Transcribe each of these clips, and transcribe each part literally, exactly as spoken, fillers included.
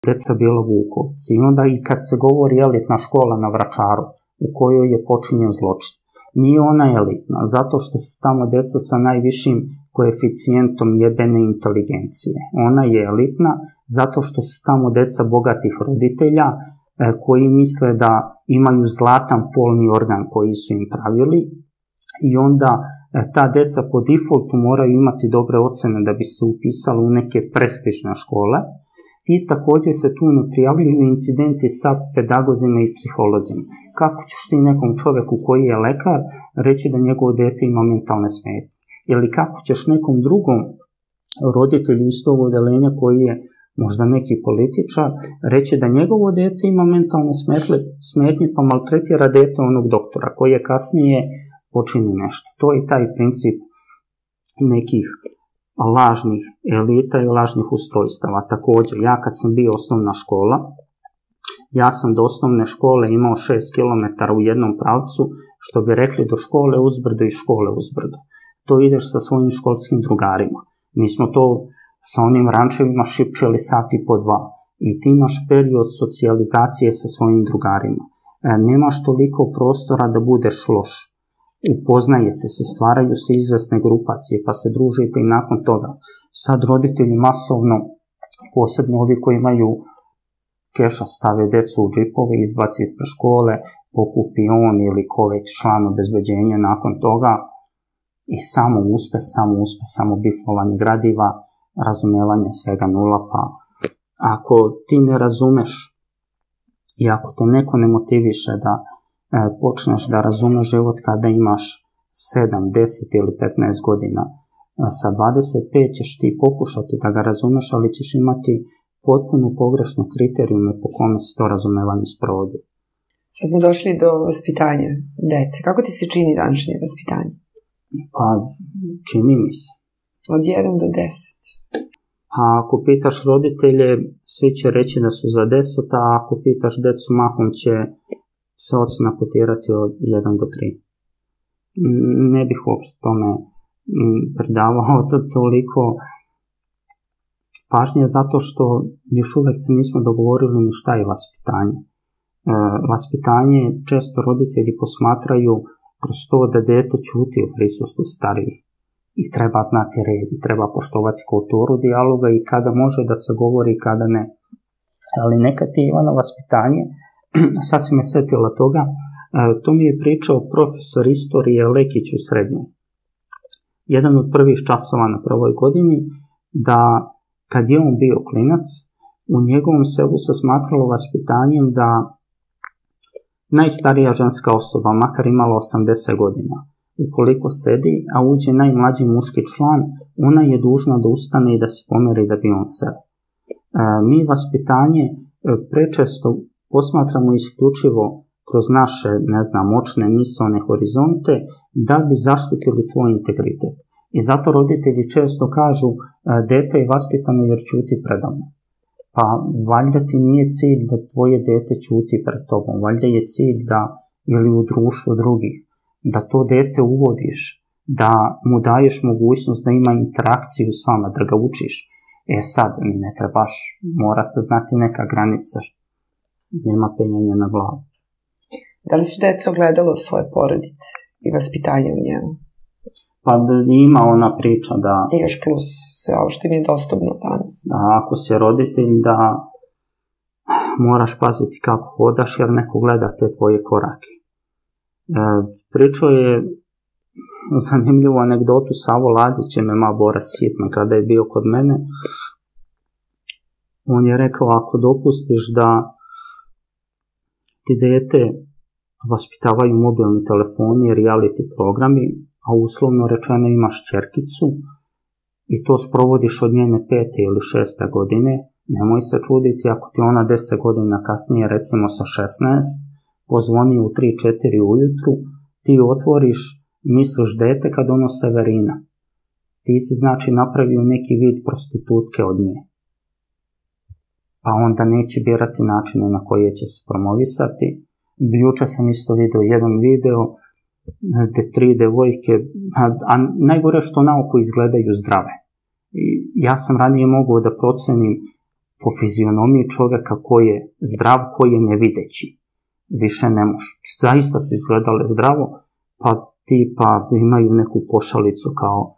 deca bila Vukovci. I onda i kad se govori elitna škola na Vračaru, u kojoj je počinjen zločin, nije ona elitna, zato što su tamo deca sa najvišim koeficijentom jebene inteligencije. Ona je elitna zato što su tamo deca bogatih roditelja e, koji misle da imaju zlatan polni organ koji su im pravili i onda e, ta deca po defaultu moraju imati dobre ocene da bi se upisali u neke prestižne škole i također se tu ne prijavljuju incidenti sa pedagozima i psiholozima. Kako ćeš ti nekom čoveku koji je lekar reći da njegovo dete ima mentalne smetnje? Ili kako ćeš nekom drugom roditelju iz tog odeljenja koji je možda neki političar reći da njegovo dete ima mentalne smetnje pa maltretira dete onog doktora koji je kasnije počini nešto. To je taj princip nekih lažnih elita i lažnih ustrojstava. Također, ja kad sam bio osnovna škola, ja sam do osnovne škole imao šest kilometara u jednom pravcu, što bi rekli do škole uzbrdo i škole uzbrdo. To ideš sa svojim školskim drugarima. Mi smo to sa onim rančevima šipčeli sat i po dva. I ti imaš period socijalizacije sa svojim drugarima. E, nemaš toliko prostora da budeš loš. Upoznajete se, stvaraju se izvesne grupacije, pa se družite i nakon toga. Sad roditelji masovno, posebno ovi koji imaju keša, stave decu u džipove, izbaci ispred škole, pokupi on ili ko već član obezbeđenja nakon toga i samo uspeh, samo uspeh, samo bifovanje gradiva, razumevanje svega nula, pa ako ti ne razumeš i ako te neko ne motiviše da e, počneš da razumeš život kada imaš sedam, deset ili petnaest godina, e, sa dvadeset pet ćeš ti pokušati da ga razumeš, ali ćeš imati potpuno pogrešne kriterijume po kome se to razumevanje sprovodi. Sad smo došli do vaspitanja dece. Kako ti se čini današnje vaspitanje? Pa, čini mi se. Od jedan do deset. A ako pitaš roditelje, svi će reći da su za deset, a ako pitaš decu, mahom će se ocena kotirati od jedan do tri. Ne bih uopšte tome pridavao to toliko pažnje, zato što još uvek se nismo dogovorili ni šta je vaspitanje. E, vaspitanje često roditelji posmatraju kroz to da dete ćuti u prisustvu starijih. I treba znati red, i treba poštovati kulturu dijaloga i kada može da se govori i kada ne. Ali nekad je Ivano vaspitanje, sad si me setila toga, to mi je pričao profesor istorije Lekić u srednjoj. Jedan od prvih časova na prvoj godini, da kad je on bio klinac, u njegovom selu se smatralo vaspitanjem da najstarija ženska osoba, makar imala osamdeset godina, ukoliko sedi, a uđe najmlađi muški član, ona je dužna da ustane i da se pomeri da bi on seo. E, mi vaspitanje e, prečesto posmatramo isključivo kroz naše, ne znam, očne, misaone horizonte, da bi zaštitili svoj integritet. I zato roditelji često kažu, e, dete je vaspitano jer ćuti predavno. Pa valjda ti nije cilj da tvoje dete ćuti pred tobom, valjda je cilj da, ili u društvu drugih, da to dete uvodiš, da mu daješ mogućnost da ima interakciju s vama, da ga učiš. E sad, ne trebaš, mora se znati neka granica, nema penjanja na glavu. Da li su deca ogledalo svoje porodice i vaspitanje u njemu? Pa da ima ona priča da... I još plus sve ovo što im je dostupno danas. Da ako si roditelj da moraš paziti kako hodaš jer neko gleda te tvoje korake. E, pričao je zanimljivu anegdotu Savo Lazić, je mema borac hitno kada je bio kod mene. On je rekao, ako dopustiš da ti dete vaspitavaju mobilni telefoni i reality programi, a uslovno rečeno imaš ćerkicu i to sprovodiš od njene pete ili šeste godine, nemoj se čuditi ako ti ona deset godina kasnije, recimo sa šesnaest, pozvoni u tri četiri ujutru, ti otvoriš, misliš dete kad ono Severina. Ti si znači napravio neki vid prostitutke od nje. Pa onda neće birati načine na koje će se promovisati. Juče sam isto vidio jedan video gde tri devojke, a, a najgore što na oko izgledaju zdrave. I ja sam ranije mogao da procenim po fizionomiji čovjeka koji je zdrav, koji je nevideći. Više ne može. Zaista su izgledale zdravo, pa tipa imaju neku pošalicu kao e,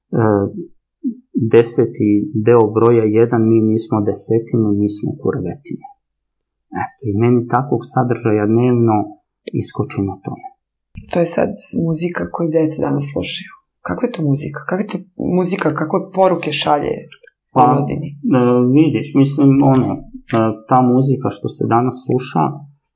deseti deo broja jedan, mi nismo desetine, mi smo kurvetine. Eto, i meni takvog sadržaja dnevno iskoči na tome. To je sad muzika koju djeca danas slušaju. Kakva je to muzika? Kakva je to muzika, kakve poruke šalje omladini? Pa, e, vidiš, mislim, ono, e, ta muzika što se danas sluša,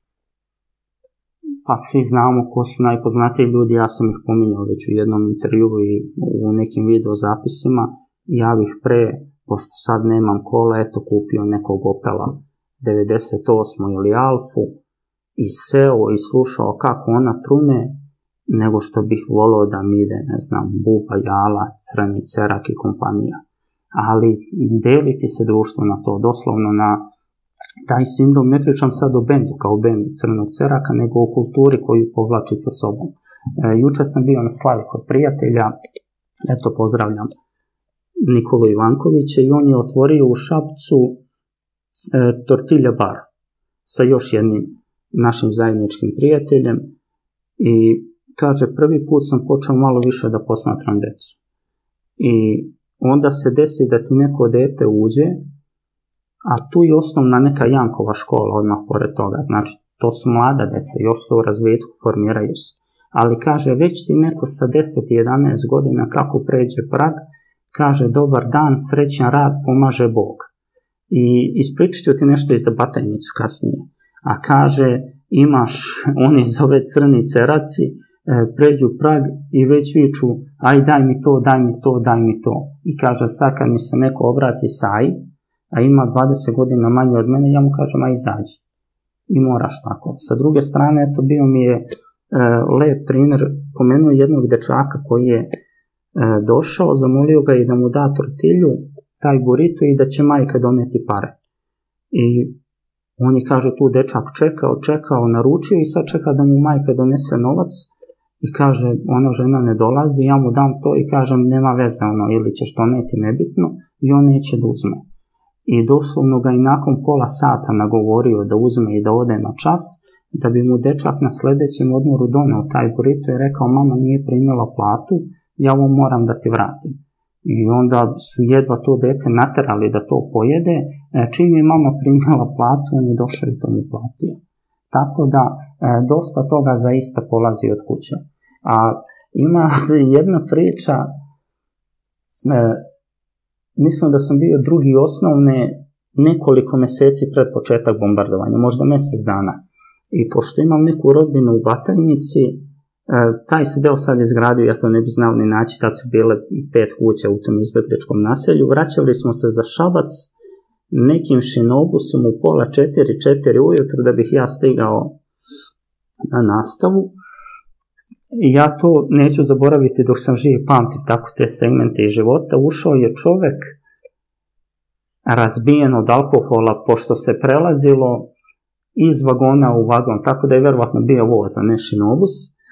pa svi znamo ko su najpoznatiji ljudi, ja sam ih pominjao već u jednom intervju i u nekim video zapisima, ja bih pre, pošto sad nemam kola, eto kupio nekog Opela devedeset osam ili Alfu i seo i slušao kako ona trune, nego što bih volio da mi ide, ne znam, Buba, Jala, Crni Cerak i kompanija. Ali deliti se društvo na to, doslovno na taj sindrom, ne pričam sad o bendu kao bendu Crnog Ceraka, nego o kulturi koju povlači sa sobom. E, jučer sam bio na slavi kod prijatelja, eto pozdravljam Nikolu Ivankovića, i on je otvorio u Šapcu e, tortilja bar sa još jednim našim zajedničkim prijateljem i kaže, prvi put sam počeo malo više da posmatram decu. I onda se desi da ti neko dete uđe, a tu je osnovna neka Jankova škola odmah pored toga. Znači, to su mlada deca, još su u razvitku, formiraju se. Ali kaže, već ti neko sa deset jedanaest godina kako pređe prag, kaže, dobar dan, srećan rad, pomaže Bog. I ispričat ću ti nešto i za Batajnicu kasnije. A kaže, imaš, oni zove Crni Ceraci, pređu prag i već viču, aj daj mi to, daj mi to, daj mi to. I kaže, sad kad mi se neko obrati saj, a ima dvadeset godina manje od mene, ja mu kažem, aj izađi. I moraš tako. Sa druge strane, eto, bio mi je e, lep primjer, pomenuo jednog dečaka koji je e, došao, zamolio ga i da mu da tortilju, taj burrito, i da će majka doneti pare. I on je, kaže, tu dečak čekao, čekao, naručio i sad čeka da mu majka donese novac i kaže, ona žena ne dolazi, ja mu dam to i kažem, nema veze, ono, ili ćeš doneti, nebitno, i on neće da uzme. I doslovno ga i nakon pola sata nagovorio da uzme i da ode na čas, da bi mu dečak na sljedećem odmoru doneo taj burrito i rekao, mama nije primila platu, ja ovo moram da ti vratim. I onda su jedva to dete naterali da to pojede, čim je mama primila platu, on je došao i to mu platio. Tako da, e, dosta toga zaista polazi od kuće. A ima jedna priča, e, mislim da sam bio drugi osnovne nekoliko mjeseci pred početak bombardovanja, možda mjesec dana. I pošto imam neku rodbinu u Batajnici, e, taj se deo sad izgradio, ja to ne bi znao ni naći, tad su bile pet kuća u tom izbjegličkom naselju. Vraćali smo se za Šabac nekim šinobusom u pola četiri, četiri ujutru da bih ja stigao na nastavu. I ja to neću zaboraviti dok sam živ, pamtim tako te segmente iz života. Ušao je čovek razbijen od alkohola, pošto se prelazilo iz vagona u vagon, tako da je verovatno bio voz, a ne šinobus.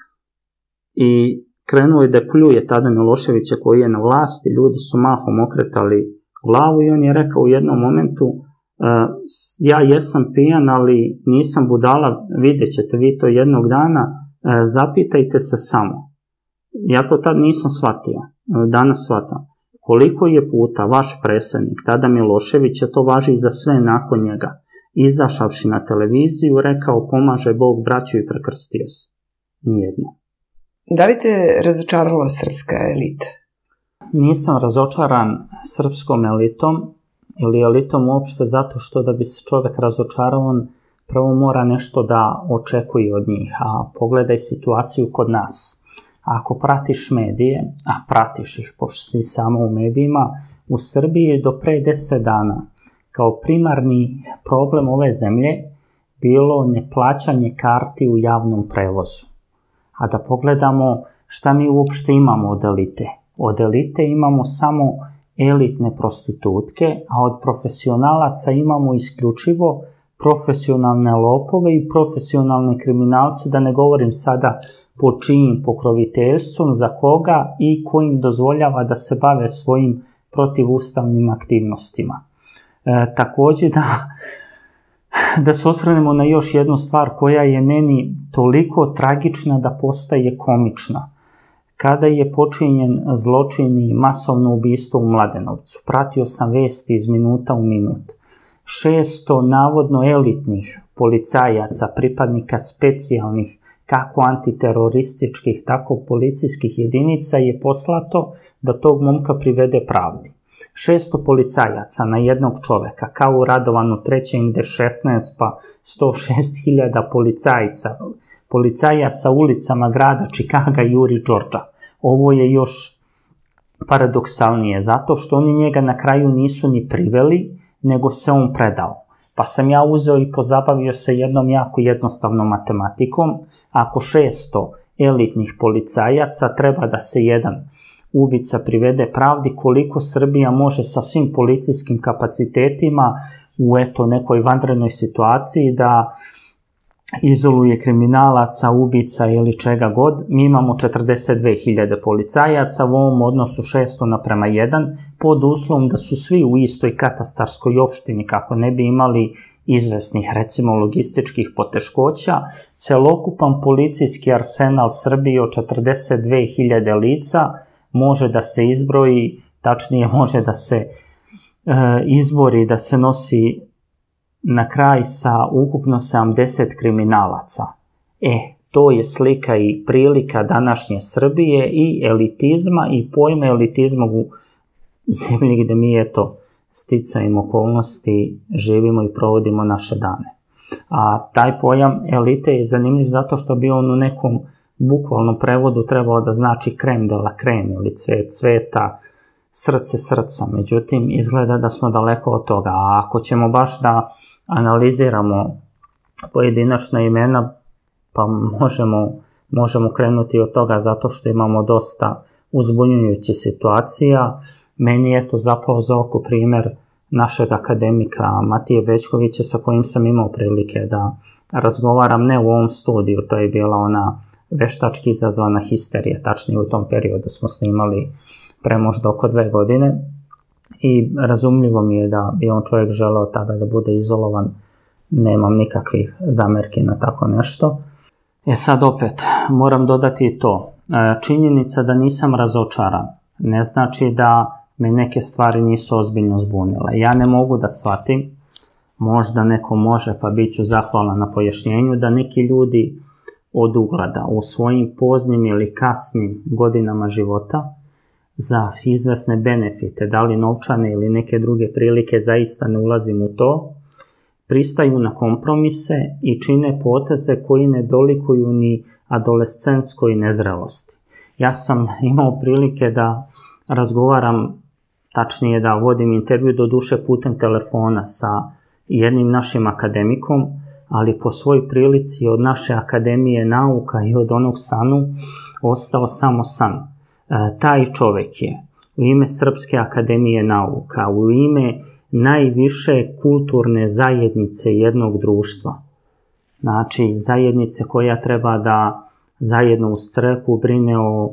I krenuo je da pljuje tada Miloševića koji je na vlasti, ljudi su mahom okretali glavu i on je rekao u jednom momentu, uh, ja jesam pijan, ali nisam budala, vidjet ćete vi to jednog dana, uh, zapitajte se samo. Ja to tad nisam shvatio, uh, danas shvatam. Koliko je puta vaš predsjednik, tada Milošević, a to važi i za sve nakon njega, izašavši na televiziju, rekao, pomaže Bog braću i prekrstio se. Nijedno. Da li te razočarala srpska elita? Nisam razočaran srpskom elitom ili elitom uopšte, zato što da bi se čovjek razočarao, on prvo mora nešto da očekuje od njih. A pogledaj situaciju kod nas. Ako pratiš medije, a pratiš ih pošto si samo u medijima, u Srbiji do pre deset dana kao primarni problem ove zemlje bilo neplaćanje karti u javnom prevozu. A da pogledamo šta mi uopšte imamo od elite. Od elite imamo samo elitne prostitutke, a od profesionalaca imamo isključivo profesionalne lopove i profesionalne kriminalce, da ne govorim sada po čijim pokroviteljstvom, za koga i ko im dozvoljava da se bave svojim protivustavnim aktivnostima. E, takođe da, da se osvrnemo na još jednu stvar koja je meni toliko tragična da postaje komična. Kada je počinjen zločin i masovno ubistvo u Mladenovcu, pratio sam vesti iz minuta u minut. šesto navodno elitnih policajaca, pripadnika specijalnih, kako antiterorističkih, tako policijskih jedinica je poslato da tog momka privede pravdi. šesto policajaca na jednog čoveka, kao u Radovanu trećem gde šesnaest pa sto šest hiljada policajaca, policajaca ulicama grada Čikaga juri Đorđa. Ovo je još paradoksalnije, zato što oni njega na kraju nisu ni priveli, nego se on predao. Pa sam ja uzeo i pozabavio se jednom jako jednostavnom matematikom. Ako šesto elitnih policajaca treba da se jedan ubica privede pravdi, koliko Srbija može sa svim policijskim kapacitetima u eto nekoj vanrednoj situaciji da izoluje kriminalaca, ubica ili čega god. Mi imamo četrdeset dve hiljade policajaca u ovom odnosu šesto naprema jedan, pod uslovom da su svi u istoj katastarskoj opštini, kako ne bi imali izvesnih, recimo, logističkih poteškoća. Celokupan policijski arsenal Srbije od četrdeset dve hiljade lica može da se izbroji, tačnije može da se e, izbori, da se nosi na kraj sa ukupno sedamdeset kriminalaca. E, to je slika i prilika današnje Srbije i elitizma i pojma elitizma u zemlji gde mi, eto, sticajem okolnosti živimo i provodimo naše dane. A taj pojam elite je zanimljiv zato što bi on u nekom bukvalnom prevodu trebao da znači krem de la krem ili cvet cveta, srce srca. Međutim, izgleda da smo daleko od toga. A ako ćemo baš da analiziramo pojedinačna imena, pa možemo, možemo krenuti od toga zato što imamo dosta uzbunjujućih situacija. Meni je to zapao za oko primer našeg akademika Matije Bećkovića sa kojim sam imao prilike da razgovaram, ne u ovom studiju, to je bila ona veštački izazvana histerija, tačnije u tom periodu smo snimali pre možda oko dve godine i razumljivo mi je da bi on čovjek želeo tada da bude izolovan, nemam nikakvih zamerki na tako nešto. E sad opet, moram dodati i to, činjenica da nisam razočaran ne znači da me neke stvari nisu ozbiljno zbunile. Ja ne mogu da shvatim, možda neko može pa bit ću zahvalan na pojašnjenju, da neki ljudi od ugleda u svojim poznim ili kasnim godinama života za izvesne benefite, da li novčane ili neke druge prilike, zaista ne ulazim u to, pristaju na kompromise i čine poteze koji ne dolikuju ni adolescenskoj nezrelosti. Ja sam imao prilike da razgovaram, tačnije da vodim intervju do duše putem telefona sa jednim našim akademikom, ali po svoj prilici od naše Akademije nauka i od onog sanu ostao samo san. E, taj čovek je u ime Srpske akademije nauka, u ime najviše kulturne zajednice jednog društva, znači zajednice koja treba da zajedno uz crkvu brine o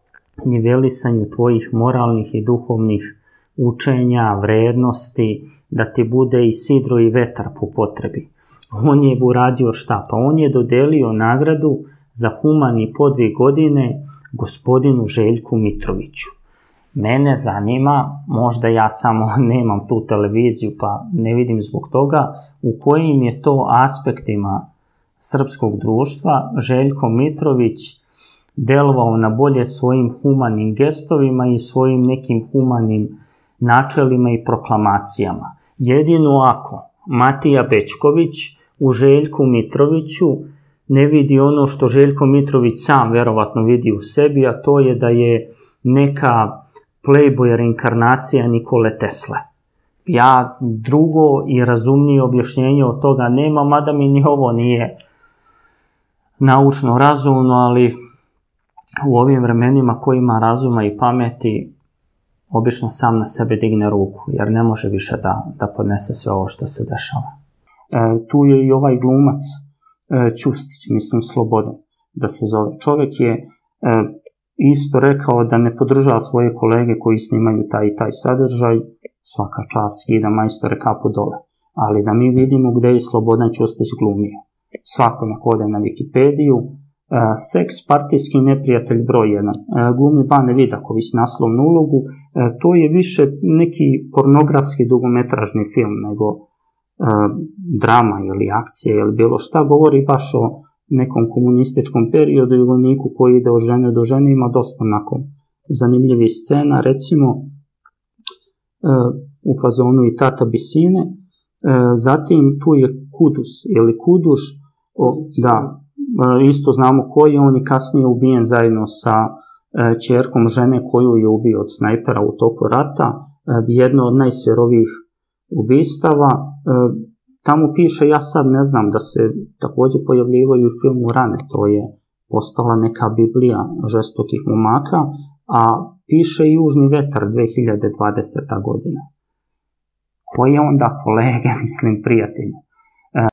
nivelisanju tvojih moralnih i duhovnih učenja, vrednosti, da ti bude i sidro i vetar po potrebi. On je uradio šta? Pa on je dodelio nagradu za humani podvig godine gospodinu Željku Mitroviću. Mene zanima, možda ja samo nemam tu televiziju pa ne vidim zbog toga, u kojim je to aspektima srpskog društva Željko Mitrović delovao na bolje svojim humanim gestovima i svojim nekim humanim načelima i proklamacijama. Jedino ako Matija Bećković u Željku Mitroviću ne vidi ono što Željko Mitrović sam verovatno vidi u sebi, a to je da je neka playboy reinkarnacija Nikole Tesle. Ja drugo i razumnije objašnjenje od toga nema, mada mi ni ovo nije naučno razumno, ali u ovim vremenima ko ima razuma i pameti, obično sam na sebe digne ruku, jer ne može više da, da podnese sve ovo što se dešava. E, tu je i ovaj glumac e, Ćustić, mislim Slobodan, da se zove. Čovek je e, isto rekao da ne podržava svoje kolege koji snimaju taj i taj sadržaj. svaka čast, skida majstore kapu dole. Ali da mi vidimo gde je Slobodan Ćostić glumio. Svako neko ode na Wikipediju. Seks, partijski neprijatelj broj jedan. Glumi Bane Vidaković, naslovnu ulogu. To je više neki pornografski dugometražni film nego drama ili akcija ili bilo šta. Govori baš o nekom komunističkom periodu i vojniku koji ide od žene do žene. Ima dosta onako zanimljivih scena. Recimo u fazonu i Tata Bisine. Zatim tu je Kudus ili Kuduš. Da, isto znamo ko je, on je kasnije ubijen zajedno sa ćerkom žene koju je ubio od snajpera u toku rata, jedno od najsirovijih ubistava. Tamo piše, ja sad ne znam, da se takođe pojavljivaju u filmu Rane, to je postala neka biblija žestokih momaka, a piše i Južni vetar dve hiljade dvadeseta godina. Ko je onda kolege, mislim, prijatelji?